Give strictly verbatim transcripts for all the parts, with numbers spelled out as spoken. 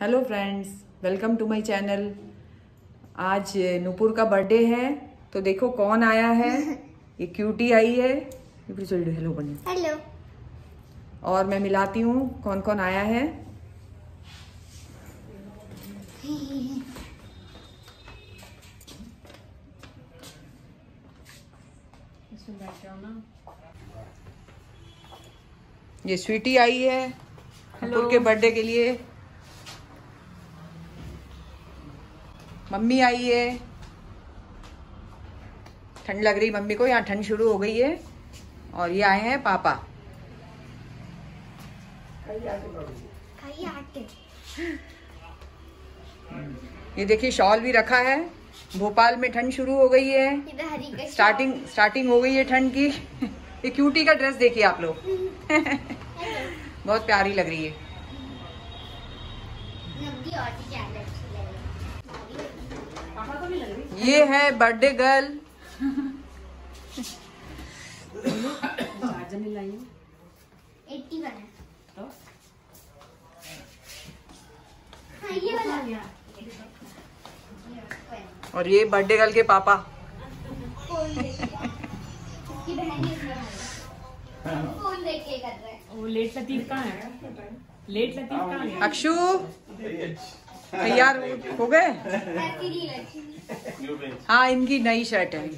Hello friends, welcome to my channel. आज नूपुर का birthday है तो देखो कौन आया है। ये क्यूटी आई है। हेलो बनी। हेलो। और मैं मिलाती हूँ कौन कौन आया है। ये स्वीटी आई है नूपुर के बर्थडे के लिए। मम्मी आई है। ठंड लग रही मम्मी को, यहाँ ठंड शुरू हो गई है। और ये आए हैं पापा। ये देखिए शॉल भी रखा है। भोपाल में ठंड शुरू हो गई है। स्टार्टिंग स्टार्टिंग हो गई है ठंड की। ये क्यूटी का ड्रेस देखिए आप लोग। बहुत प्यारी लग रही है। ये है बर्थडे गर्ल। और ये बर्थडे गर्ल के पापा। वो लेट लतीफ कहाँ है? लेट लतीफ कहाँ है? अक्षु तैयार हो गए? हाँ, इनकी नई शर्ट है।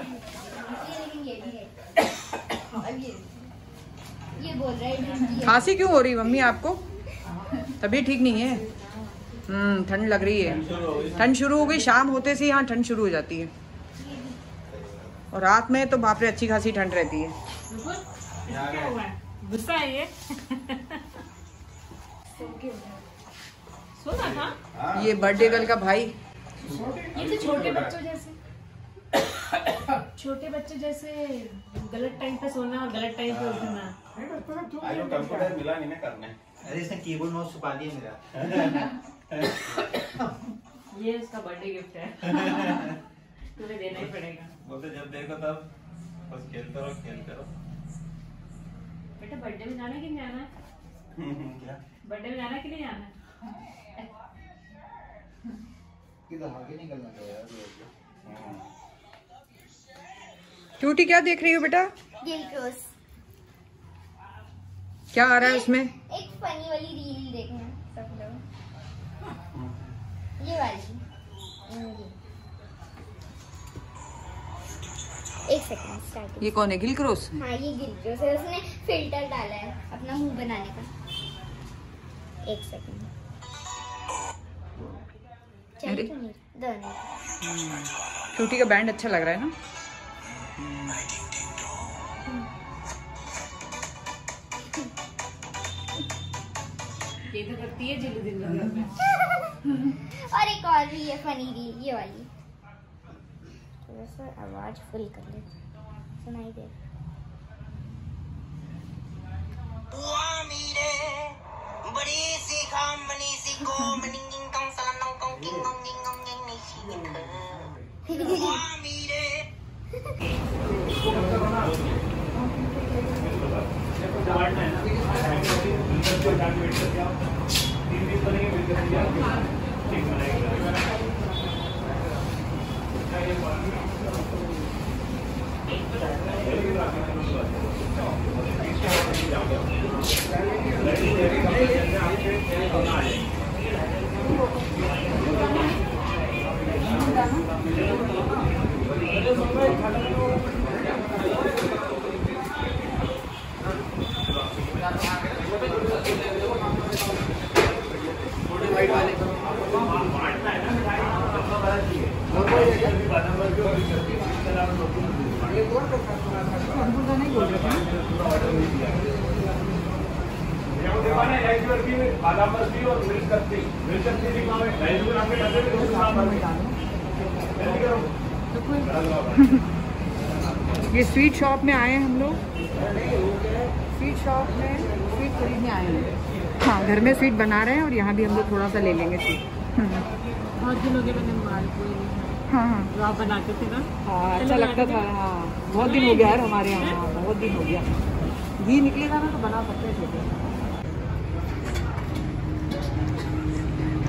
खांसी क्यों हो रही मम्मी आपको? तबीयत ठीक नहीं है? हम्म ठंड लग रही है। ठंड शुरू हो गई, शाम होते से यहाँ ठंड शुरू हो जाती है। और रात में तो बाप रे अच्छी खासी ठंड रहती है। गुस्सा है ये। सोना था? ये बर्थडे गर्ल का भाई। ये तो छोटे बच्चों जैसे छोटे बच्चे जैसे गलत टाइम पे सोना और गलत टाइम पे उठना। आज कंप्यूटर मिला नहीं ना करने। अरे इसने कीबोर्ड माउस छुपा दिया मेरा। ये उसका बर्थडे गिफ्ट है। तुम्हें देना ही पड़ेगा। बोलते जब देखो तब बस खेलते रहो खेलते रहो। बेटा बर्थडे में जाना कि नहीं जाना? क्या बर्थडे में जाना कि नहीं जाना? किधर आगे निकलना था यार। क्यूटी क्या देख रही हो बेटा? Gil Cross. क्या आ रहा है उसमें? एक फनी वाली रील देखना सब लोग। ये वाली। एक सेकंड स्टार्ट। ये कौन है? Gil Cross? हाँ ये गिल क्रॉस है। उसने फिल्टर डाला है अपना मुंह बनाने का। एक सेकंड। अरे तो नहीं दोनों। क्यूटी का बैंड अच्छा लग रहा है ना। ये तो करती है जिल्लू दिन में। और एक और भी है फनी रील, ये वाली। थोड़ा सा आवाज फुल कर ले, सुनाई दे। बड़ी सी खाम बनी सी को मनिंगिंग कम सलाम कम किंग कम किंग कम किंग नहीं सी मीरे ये स्वीट शॉप में आए हैं हम लोग। स्वीट शॉप में स्वीट खरीदने आए हैं। हाँ, घर में स्वीट बना रहे हैं और यहाँ भी हम लोग थोड़ा सा ले लेंगे स्वीट। बहुत दिन हो गए मैंने मालपुए। हाँ हाँ जो आप बनाते थे ना। हाँ अच्छा लगता था। हाँ बहुत दिन हो गया यार हमारे यहाँ। बहुत दिन हो गया। घी निकलेगा ना तो बना सकते थे।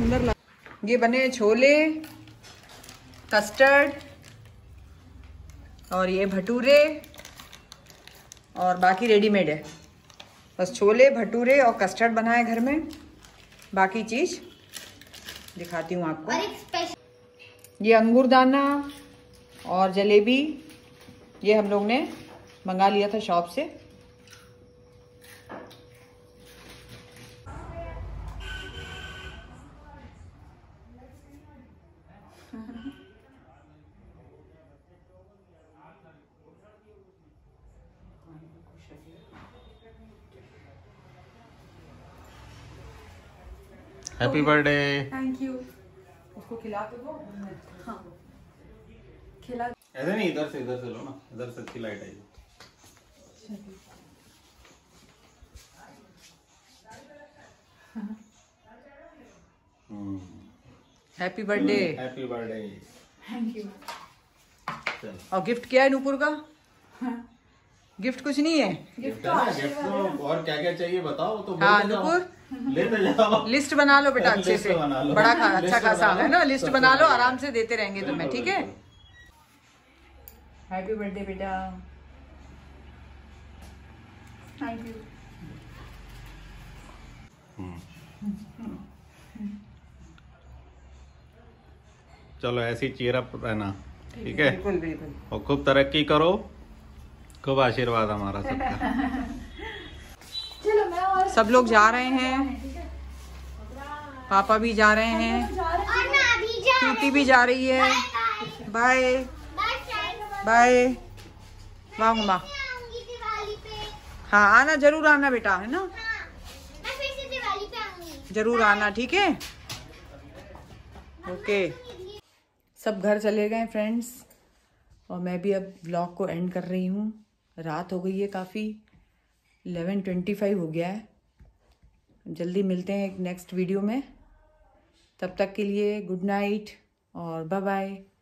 सुंदर लग। ये बने छोले, कस्टर्ड और ये भटूरे और बाकी रेडीमेड है। बस छोले, भटूरे और कस्टर्ड बना है घर में। बाकी चीज दिखाती हूँ आपको। और एक स्पेशल ये अंगूरदाना और जलेबी, ये हम लोग ने मंगा लिया था शॉप से। Happy birthday. Thank you. उसको खिला तो दो। हाँ खिला। ऐसे नहीं, इधर से इधर से लो ना, इधर से अच्छी लाइट आएगी। Happy birthday. Happy birthday. Thank you. चल और गिफ्ट क्या है नूपुर का? गिफ्ट कुछ नहीं है। गिफ्ट है ना, गिफ्ट तो और क्या क्या चाहिए बताओ तो। हाँ बोलते जाओ। नूपुर, लेते जाओ। लिस्ट बना लो बेटा अच्छे लिस्ट से। बना लो। बड़ा खा, अच्छा लिस्ट खासा बना लो। है ना। लिस्ट सबसे बना लो, बढ़िया। आराम से देते रहेंगे तुम्हें। बिल्कुल, ठीक है। बिल्कुल। हैप्पी बर्थडे बेटा। Thank you. चलो ऐसी चीयर अप रहना, ठीक है। बिल्कुल बिल्कुल। और खूब तरक्की करो, खूब आशीर्वाद हमारा सबका। चलो मैं और सब लोग जा रहे हैं, पापा भी जा रहे हैं, और मैं अभी जा क्यूटी भी जा रही है। Bye bye. वाह मम्मा। आऊंगी दिवाली पे। हाँ आना, जरूर आना बेटा, है ना। हाँ मैं फिर से दिवाली पे आऊंगी। जरूर आना, ठीक है। ओके। सब घर चले गए फ्रेंड्स, और मैं भी अब व्लॉग को एंड कर रही हूँ। रात हो गई है काफ़ी, इलेवन ट्वेंटी फाइव हो गया है। जल्दी मिलते हैं एक नेक्स्ट वीडियो में। तब तक के लिए गुड नाइट और बाय बाय।